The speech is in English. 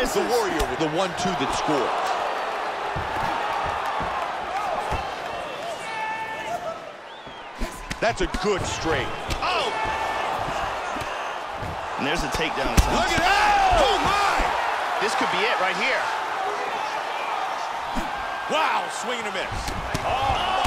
The Warrior with the 1-2 that scores. That's a good straight. Oh! And there's a takedown. Look at that! Oh, my! This could be it right here. Wow, swing and a miss. Oh.